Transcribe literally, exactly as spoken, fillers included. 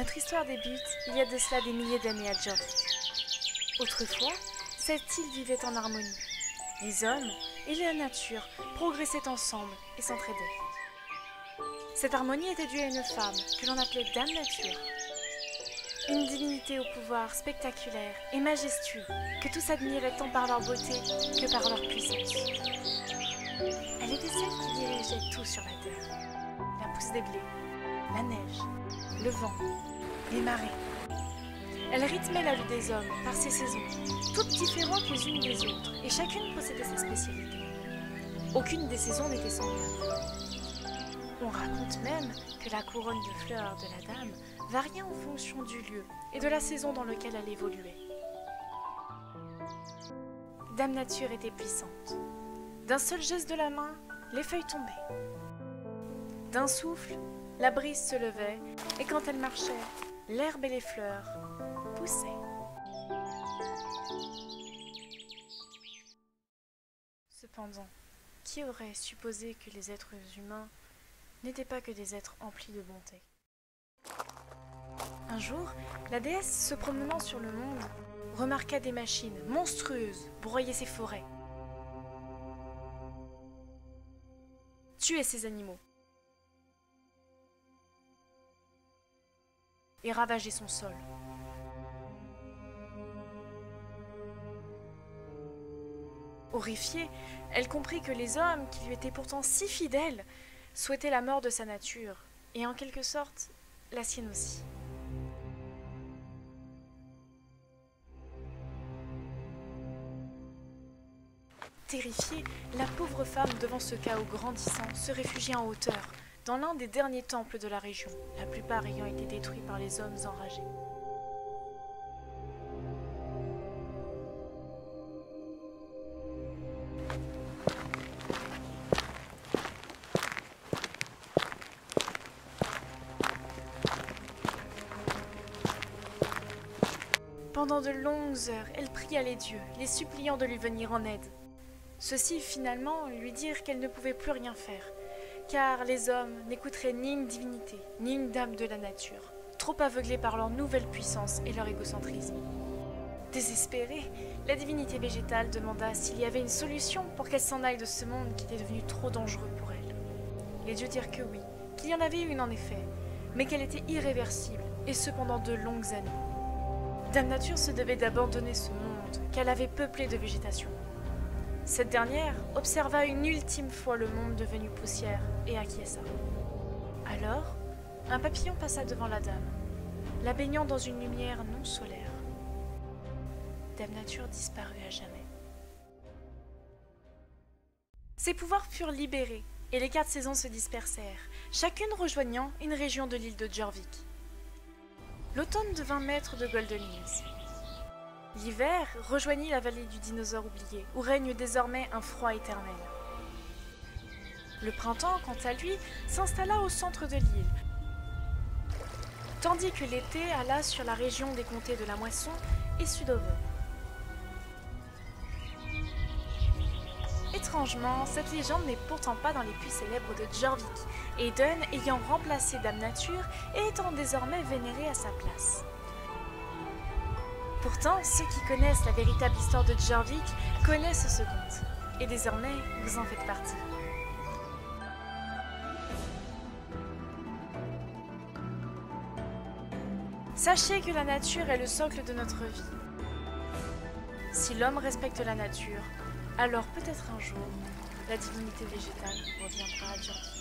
Notre histoire débute il y a de cela des milliers d'années à Jorvik. Autrefois, cette île vivait en harmonie. Les hommes et la nature progressaient ensemble et s'entraidaient. Cette harmonie était due à une femme que l'on appelait Dame Nature. Une divinité au pouvoir spectaculaire et majestueux que tous admiraient tant par leur beauté que par leur puissance. Elle était celle qui dirigeait tout sur la terre. La pousse des blés, la neige, le vent, les marées. Elle rythmait la vie des hommes par ses saisons, toutes différentes les unes des autres, et chacune possédait sa spécialité. Aucune des saisons n'était semblable. On raconte même que la couronne de fleurs de la dame variait en fonction du lieu et de la saison dans laquelle elle évoluait. Dame Nature était puissante. D'un seul geste de la main, les feuilles tombaient. D'un souffle, la brise se levait, et quand elle marchait, l'herbe et les fleurs poussaient. Cependant, qui aurait supposé que les êtres humains n'étaient pas que des êtres emplis de bonté? Un jour, la déesse, se promenant sur le monde, remarqua des machines monstrueuses broyer ses forêts, tuer ces animaux et ravager son sol. Horrifiée, elle comprit que les hommes, qui lui étaient pourtant si fidèles, souhaitaient la mort de sa nature, et en quelque sorte, la sienne aussi. Terrifiée, la pauvre femme, devant ce chaos grandissant, se réfugia en hauteur, dans l'un des derniers temples de la région, la plupart ayant été détruits par les hommes enragés. Pendant de longues heures, elle pria les dieux, les suppliant de lui venir en aide. Ceux-ci, finalement, lui dirent qu'elle ne pouvait plus rien faire, car les hommes n'écouteraient ni une divinité, ni une dame de la nature, trop aveuglés par leur nouvelle puissance et leur égocentrisme. Désespérée, la divinité végétale demanda s'il y avait une solution pour qu'elle s'en aille de ce monde qui était devenu trop dangereux pour elle. Les dieux dirent que oui, qu'il y en avait une en effet, mais qu'elle était irréversible, et ce pendant de longues années. Dame Nature se devait d'abandonner ce monde qu'elle avait peuplé de végétation. Cette dernière observa une ultime fois le monde devenu poussière et acquiesça. Alors, un papillon passa devant la dame, la baignant dans une lumière non solaire. Dame Nature disparut à jamais. Ses pouvoirs furent libérés et les quatre saisons se dispersèrent, chacune rejoignant une région de l'île de Jorvik. L'automne devint maître de Golden Hills. L'hiver rejoignit la vallée du dinosaure oublié, où règne désormais un froid éternel. Le printemps, quant à lui, s'installa au centre de l'île, tandis que l'été alla sur la région des comtés de la Moisson et Sudover. Étrangement, cette légende n'est pourtant pas dans les puits célèbres de Jorvik, Eden ayant remplacé Dame Nature et étant désormais vénérée à sa place. Pourtant, ceux qui connaissent la véritable histoire de Jorvik connaissent ce conte, et désormais, vous en faites partie. Sachez que la nature est le socle de notre vie. Si l'homme respecte la nature, alors peut-être un jour, la divinité végétale reviendra à Jorvik.